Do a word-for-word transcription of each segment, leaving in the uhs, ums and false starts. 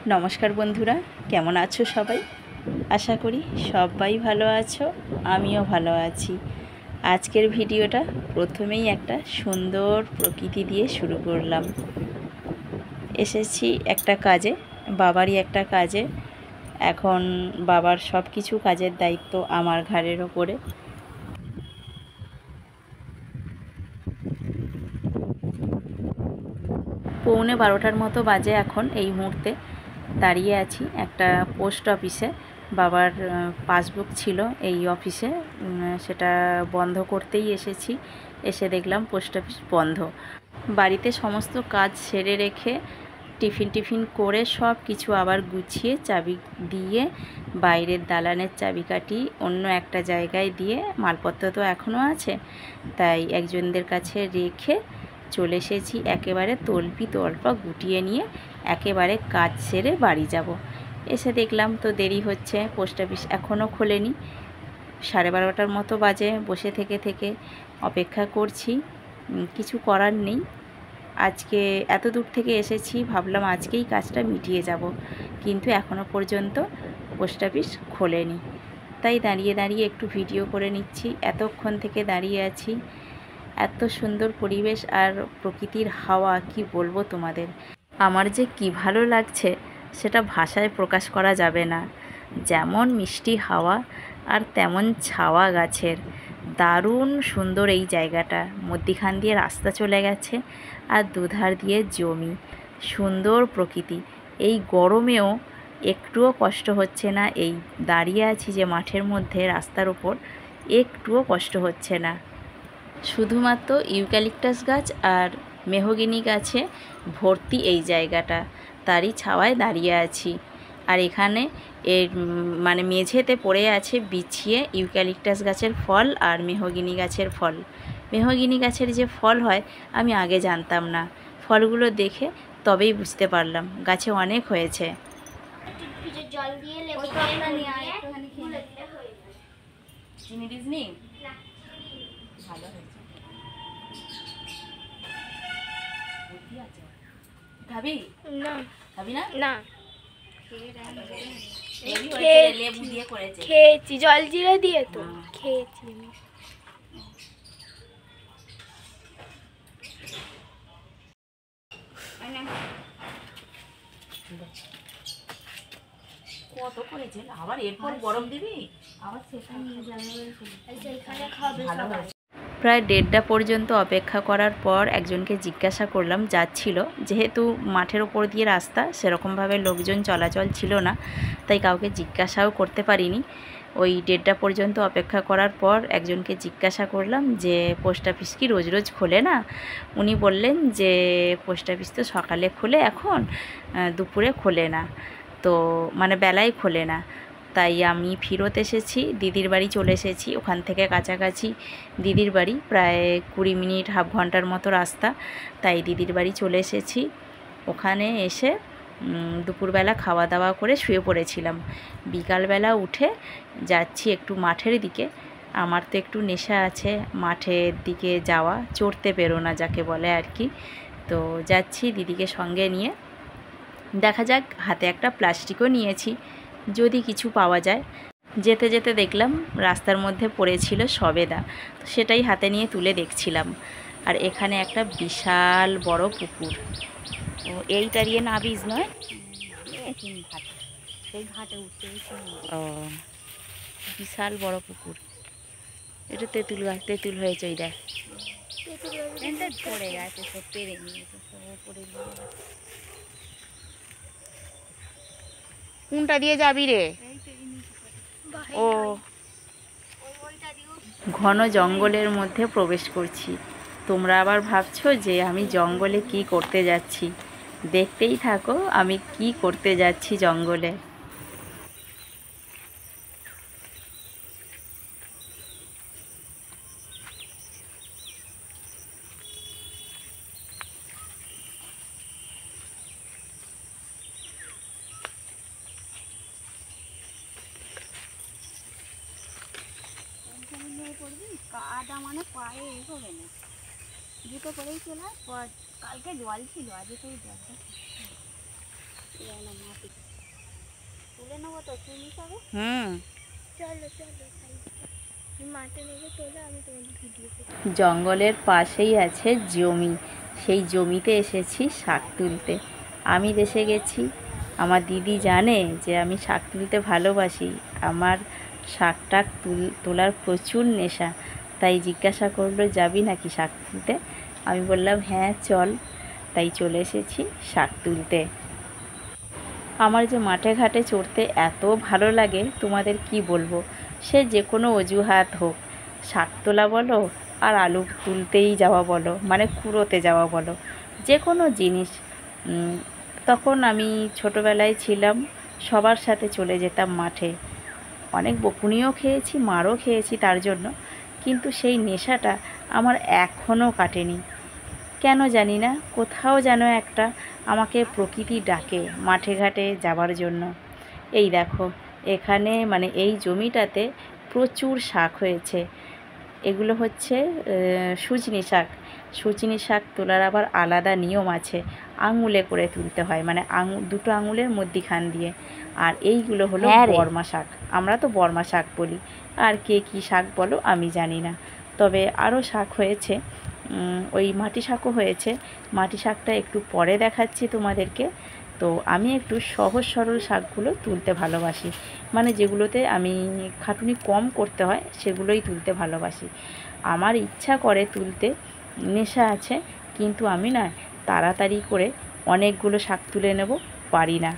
নমস্কার বন্ধুরা, কেমন আছো সবাই? আশা করি সবাই ভালো আছো, আমিও ভালো আছি। আজকের ভিডিওটা প্রথমেই একটা সুন্দর প্রকৃতি দিয়ে শুরু করলাম। এসেছি একটা কাজে, বাবারই একটা কাজে। এখন বাবার সব কিছু কাজের দায়িত্ব আমার ঘাড়ের ওপরে। পৌনে বারোটার মতো বাজে এখন। এই মুহূর্তে দাঁড়িয়ে আছি একটা পোস্ট অফিসে। বাবার পাসবুক ছিল এই অফিসে, সেটা বন্ধ করতেই এসেছি। এসে দেখলাম পোস্ট অফিস বন্ধ। বাড়িতে সমস্ত কাজ সেরে রেখে টিফিন টিফিন করে সব কিছু আবার গুছিয়ে চাবি দিয়ে বাইরের দালানের চাবিকাঠি অন্য একটা জায়গায় দিয়ে, মালপত্র তো এখনও আছে, তাই একজনদের কাছে রেখে চলে এসেছি। একেবারে তল্পি তল্পা গুটিয়ে নিয়ে একেবারে কাজ সেরে বাড়ি যাব। এসে দেখলাম তো দেরি হচ্ছে, পোস্ট অফিস এখনও খোলেনি। সাড়ে বারোটার মতো বাজে। বসে থেকে থেকে অপেক্ষা করছি, কিছু করার নেই। আজকে এত দূর থেকে এসেছি, ভাবলাম আজকেই কাজটা মিটিয়ে যাব, কিন্তু এখনও পর্যন্ত পোস্ট অফিস খোলেনি। তাই দাঁড়িয়ে দাঁড়িয়ে একটু ভিডিও করে নিচ্ছি। এতক্ষণ থেকে দাঁড়িয়ে আছি। এত সুন্দর পরিবেশ আর প্রকৃতির হাওয়া, কি বলবো তোমাদের। আমার যে কি ভালো লাগছে সেটা ভাষায় প্রকাশ করা যাবে না। যেমন মিষ্টি হাওয়া আর তেমন ছাওয়া গাছের, দারুণ সুন্দর এই জায়গাটা। মধ্যিখান দিয়ে রাস্তা চলে গেছে আর দুধার দিয়ে জমি, সুন্দর প্রকৃতি। এই গরমেও একটুও কষ্ট হচ্ছে না। এই দাঁড়িয়ে আছি যে মাঠের মধ্যে রাস্তার ওপর, একটুও কষ্ট হচ্ছে না। শুধুমাত্র ইউক্যালিপটাস গাছ আর মেহগিনি গাছে ভর্তি এই জায়গাটা, তারই ছাওয়ায় দাঁড়িয়ে আছি। আর এখানে এর মানে মেঝেতে পড়ে আছে বিছিয়ে ইউক্যালিপটাস গাছের ফল আর মেহগিনি গাছের ফল। মেহগিনি গাছের যে ফল হয় আমি আগে জানতাম না, ফলগুলো দেখে তবেই বুঝতে পারলাম গাছে অনেক হয়েছে। চিনি দিসনি? ভালো হয়েছে। খাবি না? খাবি না? না লেবু দিয়ে করেছে, খেয়েছি জল জিরে দিয়ে, তো খেয়েছি। কত করেছে আবার, এরপর গরম দিবি আবার সেখানে যাবে। প্রায় দেড়টা পর্যন্ত অপেক্ষা করার পর একজনকে জিজ্ঞাসা করলাম যাচ্ছিল, যেহেতু মাঠের ওপর দিয়ে রাস্তা, সেরকমভাবে লোকজন চলাচল ছিল না, তাই কাউকে জিজ্ঞাসাও করতে পারিনি। ওই দেড়টা পর্যন্ত অপেক্ষা করার পর একজনকে জিজ্ঞাসা করলাম যে পোস্ট অফিস কি রোজ রোজ খোলে না? উনি বললেন যে পোস্ট অফিস তো সকালে খোলে, এখন দুপুরে খোলে না, তো মানে বেলায় খোলে না। তাই আমি ফেরত এসেছি, দিদির বাড়ি চলে এসেছি। ওখান থেকে কাছাকাছি দিদির বাড়ি, প্রায় কুড়ি মিনিট হাফ ঘন্টার মতো রাস্তা। তাই দিদির বাড়ি চলে এসেছি। ওখানে এসে দুপুরবেলা খাওয়া দাওয়া করে শুয়ে পড়েছিলাম। বিকালবেলা উঠে যাচ্ছি একটু মাঠের দিকে। আমার তো একটু নেশা আছে মাঠের দিকে যাওয়া, চড়তে বেরোনা যাকে বলে আর কি। তো যাচ্ছি দিদিকে সঙ্গে নিয়ে। দেখা যাক, হাতে একটা প্লাস্টিকও নিয়েছি, যদি কিছু পাওয়া যায়। যেতে যেতে দেখলাম রাস্তার মধ্যে পড়েছিল সবেদা, তো সেটাই হাতে নিয়ে তুলে দেখছিলাম। আর এখানে একটা বিশাল বড় পুকুর, ও এই তারিয়ে নাবিজ নয়, সেই ঘাটে উঠতে। ও বিশাল বড় পুকুর। এটা তেঁতুল গাছ, তেঁতুল হয়েছে, ওই দেখ পড়ে গেছে, সব পেরে নিয়েছে, সব পড়ে নিয়ে। কোনটা দিয়ে যাবি রে? ও ঘন জঙ্গলের মধ্যে প্রবেশ করছি। তোমরা আবার ভাবছো যে আমি জঙ্গলে কি করতে যাচ্ছি, দেখতেই থাকো আমি কি করতে যাচ্ছি জঙ্গলে। কাদা মানে পায়ে এগোবে না, জুতো পরেই চলে। কালকে জল ছিল, আজকে তো জলটা তুলে নেবো তো, তুমি পাবে। হুম, চলো চলো, মাঠে নেবে তোলে, আমি তোমাদের ভিডিও করব। জঙ্গলের পাশেই আছে জমি, সেই জমিতে এসেছি শাক তুলতে। আমি দেশে গেছি, আমার দিদি জানে যে আমি শাক তুলতে ভালোবাসি, আমার শাক টাক তুল তোলার প্রচুর নেশা, তাই জিজ্ঞাসা করলো যাবি নাকি শাক তুলতে। আমি বললাম হ্যাঁ চল, তাই চলে এসেছি শাক তুলতে। আমার যে মাঠে ঘাটে চড়তে এত ভালো লাগে তোমাদের কি বলবো, সে যে কোনো অজুহাত হোক, শাক তোলা বলো আর আলু তুলতেই যাওয়া বলো, মানে কুড়োতে যাওয়া বলো, যে কোনো জিনিস। তখন আমি ছোটোবেলায় ছিলাম, সবার সাথে চলে যেতাম মাঠে, অনেক বকুনিও খেয়েছি, মারও খেয়েছি তার জন্য, কিন্তু সেই নেশাটা আমার এখনও কাটেনি। কেন জানি না, কোথাও যেন একটা আমাকে প্রকৃতি ডাকে মাঠে ঘাটে যাবার জন্য। এই দেখো, এখানে মানে এই জমিটাতে প্রচুর শাক হয়েছে। এগুলো হচ্ছে সজনে শাক। সজনে শাক তোলার আবার আলাদা নিয়ম আছে, আঙুলে করে তুলতে হয়, মানে আঙুল দুটো আঙুলের মধ্যিখান দিয়ে। আর এইগুলো হলো বর্মা শাক, আমরা তো বর্মা শাক বলি, আর কে কী শাক বলো আমি জানি না। তবে আরও শাক হয়েছে, ওই মাটি শাকও হয়েছে। মাটি শাকটা একটু পরে দেখাচ্ছি তোমাদেরকে। তো আমি একটু সহজ সরল শাকগুলো তুলতে ভালোবাসি, মানে যেগুলোতে আমি খাটুনি কম করতে হয় সেগুলোই তুলতে ভালোবাসি। আমার ইচ্ছা করে তুলতে, নেশা আছে, কিন্তু আমি না তাড়াতাড়ি করে অনেকগুলো শাক তুলে নেব পারি না।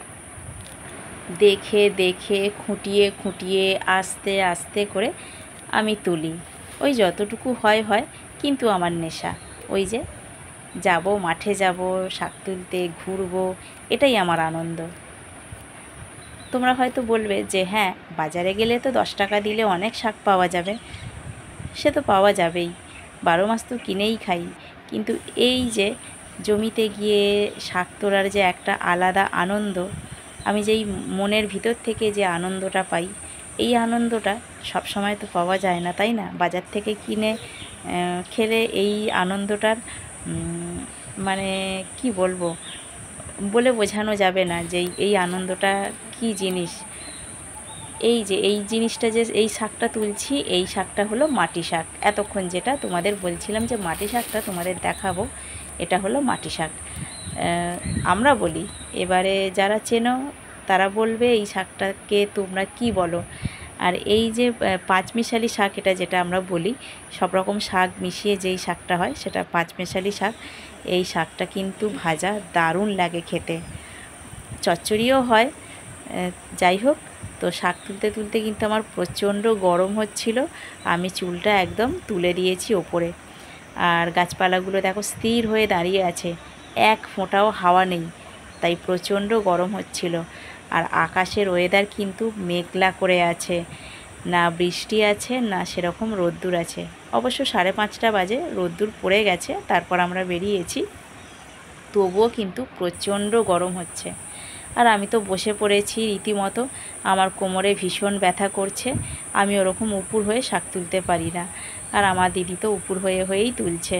দেখে দেখে খুঁটিয়ে খুঁটিয়ে আস্তে আস্তে করে আমি তুলি, ওই যতটুকু হয় হয়, কিন্তু আমার নেশা ওই যে যাব, মাঠে যাব, শাক তুলতে ঘুরবো, এটাই আমার আনন্দ। তোমরা হয়তো বলবে যে হ্যাঁ, বাজারে গেলে তো দশ টাকা দিলে অনেক শাক পাওয়া যাবে। সে তো পাওয়া যাবেই, বারো মাস তো কিনেই খাই, কিন্তু এই যে জমিতে গিয়ে শাক তোলার যে একটা আলাদা আনন্দ, আমি যেই মনের ভিতর থেকে যে আনন্দটা পাই, এই আনন্দটা সব সময় তো পাওয়া যায় না, তাই না? বাজার থেকে কিনে খেলে এই আনন্দটার মানে কি বলবো, বলে বোঝানো যাবে না যে এই আনন্দটা কি জিনিস। এই যে এই জিনিসটা, যে এই শাকটা তুলছি, এই শাকটা হলো মাটি শাক। এতক্ষণ যেটা তোমাদের বলছিলাম যে মাটি শাকটা তোমাদের দেখাবো, এটা হলো মাটি শাক আমরা বলি। এবারে যারা চেনো তারা বলবে এই শাকটাকে তোমরা কি বলো। আর এই যে পাঁচমিশালি শাক, এটা যেটা আমরা বলি, সব রকম শাক মিশিয়ে যেই শাকটা হয় সেটা পাঁচমিশালি শাক। এই শাকটা কিন্তু ভাজা দারুণ লাগে খেতে, চচ্চড়িও হয়। যাই হোক, তো শাক তুলতে তুলতে কিন্তু আমার প্রচণ্ড গরম হচ্ছিল, আমি চুলটা একদম তুলে দিয়েছি ওপরে। আর গাছপালাগুলো দেখো স্থির হয়ে দাঁড়িয়ে আছে, এক ফোঁটাও হাওয়া নেই, তাই প্রচণ্ড গরম হচ্ছিল। আর আকাশের ওয়েদার কিন্তু মেঘলা করে আছে, না বৃষ্টি আছে না সেরকম রোদ্দুর আছে। অবশ্য সাড়ে পাঁচটা বাজে, রোদ্দুর পড়ে গেছে, তারপর আমরা বেরিয়েছি, তবুও কিন্তু প্রচণ্ড গরম হচ্ছে। আর আমি তো বসে পড়েছি রীতিমতো, আমার কোমরে ভীষণ ব্যথা করছে, আমি ওরকম উপুর হয়ে শাক তুলতে পারি না, আর আমার দিদি তো উপুর হয়ে হয়েই তুলছে।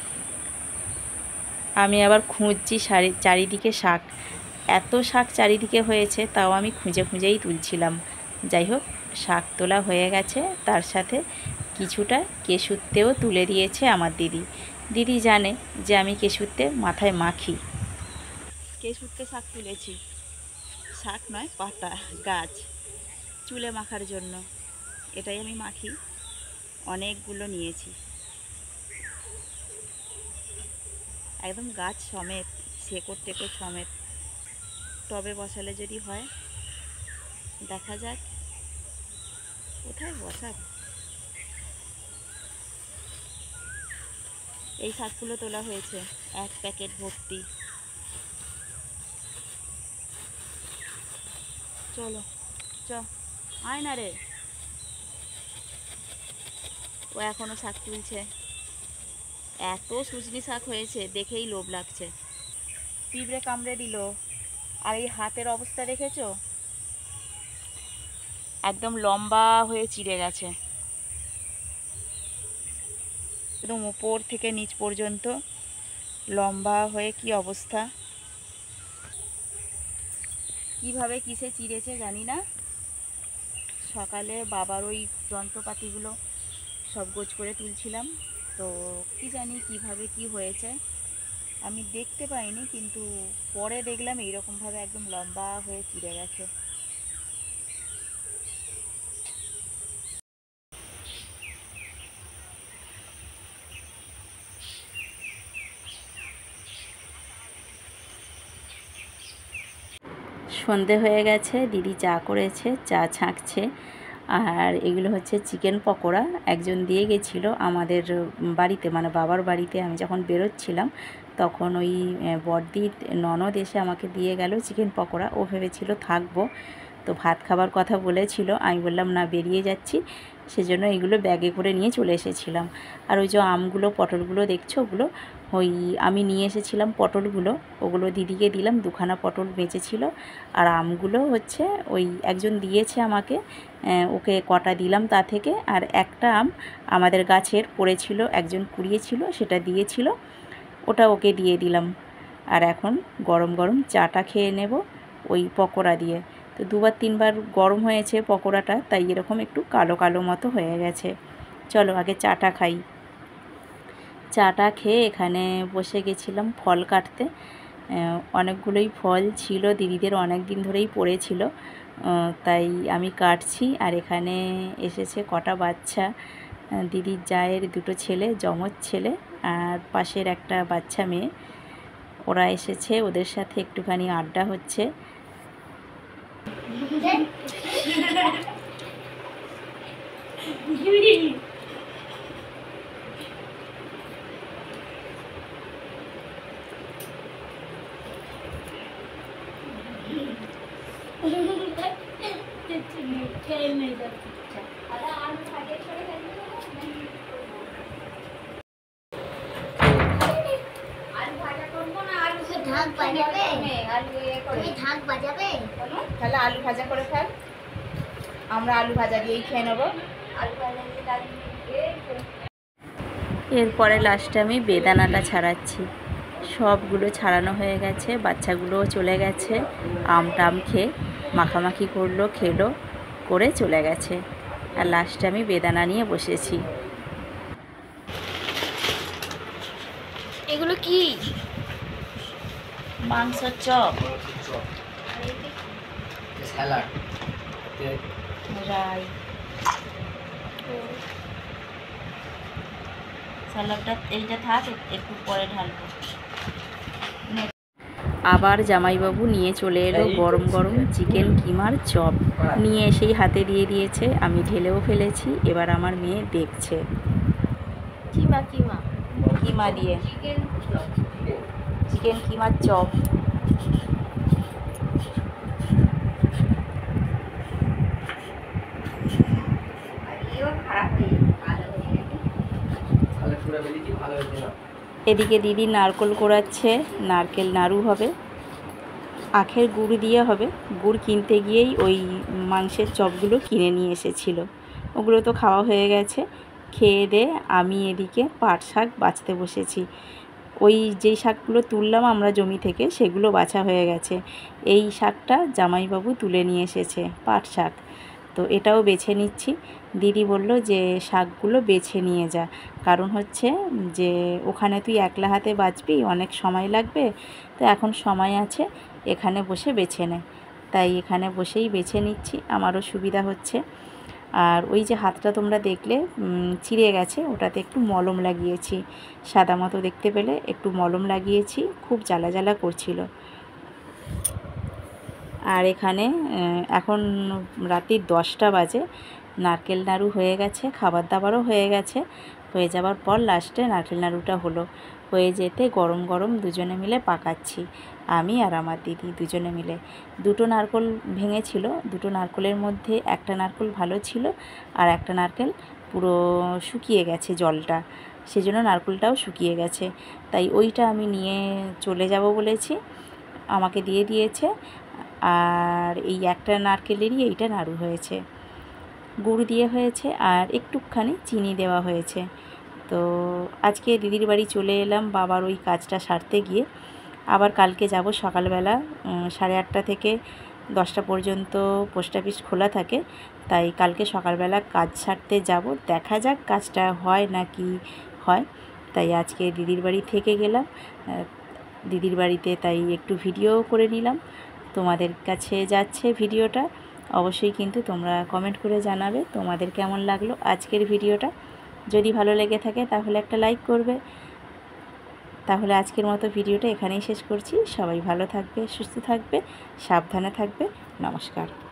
আমি আবার খুঁজছি সারি চারিদিকে শাক, এত শাক চারিদিকে হয়েছে, তাও আমি খুঁজে খুঁজেই তুলছিলাম। যাই হোক, শাক তোলা হয়ে গেছে, তার সাথে কিছুটা কেশুত্তেও তুলে দিয়েছে আমার দিদি। দিদি জানে যে আমি কেশুত্তে মাথায় মাখি। কেশুত্তে শাক তুলেছি, শাক নয় পাতা, গাছ, চুলে মাখার জন্য এটাই আমি মাখি, অনেকগুলো নিয়েছি, একদম গাছ সমেত, শেকড় টেকড় সমেত। টবে বসালে যদি হয়, দেখা যাক কোথায় বসাব। এই শাকগুলো তোলা হয়েছে এক প্যাকেট ভর্তি। চলো চ, আয় না রে, ও এখনো শাক তুলছে। এত সজনে শাক হয়েছে দেখেই লোভ লাগছে। পিঁপড়ে কামড়ে দিল, আর এই হাতের অবস্থা দেখেছো, একদম লম্বা হয়ে চিড়ে গেছে, একদম উপর থেকে নিচ পর্যন্ত লম্বা হয়ে কি অবস্থা। কিভাবে কিসে চিড়েছে জানি না। সকালে বাবার ওই যন্ত্রপাতিগুলো সব গোছ করে তুলছিলাম, তো কি জানি কিভাবে কি হয়েছে, আমি দেখতে পাইনি, কিন্তু পরে দেখলাম এইরকমভাবে একদম লম্বা হয়ে চিড়ে গেছে। সন্ধে হয়ে গেছে, দিদি চা করেছে, চা ছাঁকছে। আর এগুলো হচ্ছে চিকেন পকোড়া, একজন দিয়ে গেছিলো আমাদের বাড়িতে, মানে বাবার বাড়িতে আমি যখন বেরোচ্ছিলাম তখন ওই বড়দির ননদ এসে আমাকে দিয়ে গেল চিকেন পকোড়া। ও ভেবেছিল থাকবো, তো ভাত খাবার কথা বলেছিল, আমি বললাম না বেরিয়ে যাচ্ছি, সেজন্য এগুলো ব্যাগে করে নিয়ে চলে এসেছিলাম। আর ওই যে আমগুলো পটলগুলো দেখছো, ওগুলো ওই আমি নিয়ে এসেছিলাম পটলগুলো, ওগুলো দিদিকে দিলাম, দুখানা পটল বেঁচেছিল। আর আমগুলো হচ্ছে ওই একজন দিয়েছে আমাকে, ওকে কটা দিলাম তা থেকে। আর একটা আম আমাদের গাছের পড়েছিল, একজন কুড়িয়েছিল, সেটা দিয়েছিল, ওটা ওকে দিয়ে দিলাম। আর এখন গরম গরম চাটা খেয়ে নেব ওই পকোড়া দিয়ে। তো দুবার তিনবার গরম হয়েছে পকোড়াটা, তাই এরকম একটু কালো কালো মতো হয়ে গেছে। চলো আগে চাটা খাই। চাটা খেয়ে এখানে বসে গেছিলাম ফল কাটতে। অনেকগুলোই ফল ছিল, দিদিদের অনেক দিন ধরেই পড়েছিল, তাই আমি কাটছি। আর এখানে এসেছে কটা বাচ্চা, দিদির জায়ের দুটো ছেলে, যমজ ছেলে, আর পাশের একটা বাচ্চা মেয়ে, ওরা এসেছে, ওদের সাথে একটুখানি আড্ডা হচ্ছে। তাহলে আলু ভাজা করে ফেল, আমরা আলু ভাজা দিয়েই খেয়ে নেবো। এরপরে লাস্টে আমি বেদানাটা ছাড়াচ্ছি। সবগুলো ছাড়ানো হয়ে গেছে, বাচ্চাগুলোও চলে গেছে, আম টাম খেয়ে মাখামাখি করলো, খেলো, করে চলে গেছে। আর লাস্টে আমি বেদানা নিয়ে বসেছি। এগুলো কি? মাংস চপ, স্যালাড, রাই, স্যালাডটা এইটা থাক, একটু পরে ঢালবো। আবার জামাইবাবু নিয়ে চলে এলো গরম গরম চিকেন কিমার চপ, নিয়ে এসেই হাতে দিয়ে দিয়েছে, আমি ঢেলেও ফেলেছি। এবার আমার মেয়ে দেখছে। কিমা কিমা কিমা দিয়ে চিকেন কিমার চপ। এদিকে দিদি নারকেল কোড়াচ্ছে, নারকেল নাড়ু হবে, আখের গুড় দিয়ে হবে। গুড় কিনতে গিয়েই ওই মাংসের চপগুলো কিনে নিয়ে এসেছিলো, ওগুলো তো খাওয়া হয়ে গেছে। খেয়ে দিয়ে আমি এদিকে পাট শাক বাছতে বসেছি। ওই যেই শাকগুলো তুললাম আমরা জমি থেকে, সেগুলো বাছা হয়ে গেছে। এই শাকটা জামাইবাবু তুলে নিয়ে এসেছে, পাট শাক, তো এটাও বেছে নিচ্ছি। দিদি বলল যে শাকগুলো বেছে নিয়ে যা, কারণ হচ্ছে যে ওখানে তুই একলা হাতে বাছবি, অনেক সময় লাগবে, তো এখন সময় আছে, এখানে বসে বেছে নে। তাই এখানে বসেই বেছে নিচ্ছি, আমারও সুবিধা হচ্ছে। আর ওই যে হাতটা তোমরা দেখলে চিড়ে গেছে, ওটাতে একটু মলম লাগিয়েছি, সাদা মতো দেখতে পেলে একটু মলম লাগিয়েছি, খুব জ্বালা জ্বালা করছিল। আর এখানে এখন রাত্রি দশটা বাজে, নারকেল নাড়ু হয়ে গেছে, খাবার দাবারও হয়ে গেছে। হয়ে যাবার পর লাস্টে নারকেল নাড়ুটা হলো, হয়ে যেতে গরম গরম দুজনে মিলে পাকাচ্ছি, আমি আর আমার দিদি দুজনে মিলে। দুটো নারকেল ভেঙেছিল, দুটো নারকেলের মধ্যে একটা নারকেল ভালো ছিল, আর একটা নারকেল পুরো শুকিয়ে গেছে জলটা, সেজন্য নারকেলটাও শুকিয়ে গেছে। তাই ওইটা আমি নিয়ে চলে যাব বলেছি, আমাকে দিয়ে দিয়েছে। আর এই একটা নারকেলেরই এইটা নাড়ু হয়েছে, গুড় দিয়ে হয়েছে, আর একটুখানি চিনি দেওয়া হয়েছে। তো আজকে দিদির বাড়ি চলে এলাম বাবার ওই কাজটা সারতে গিয়ে। আবার কালকে যাব সকালবেলা সাড়ে আটটা থেকে দশটা পর্যন্ত পোস্ট অফিস খোলা থাকে, তাই কালকে সকালবেলা কাজ সারতে যাব। দেখা যাক কাজটা হয় না কি হয়। তাই আজকে দিদির বাড়ি থেকে গেলাম, দিদির বাড়িতে তাই একটু ভিডিও করে নিলাম। তোমাদের কাছে যাচ্ছে ভিডিওটা, অবশ্যই কিন্তু তোমরা কমেন্ট করে জানাবে তোমাদের কেমন লাগলো আজকের ভিডিওটা। যদি ভালো লেগে থাকে তাহলে একটা লাইক করবে। তাহলে আজকের মতো ভিডিওটা এখানেই শেষ করছি। সবাই ভালো থাকবে, সুস্থ থাকবে, সাবধানে থাকবে। নমস্কার।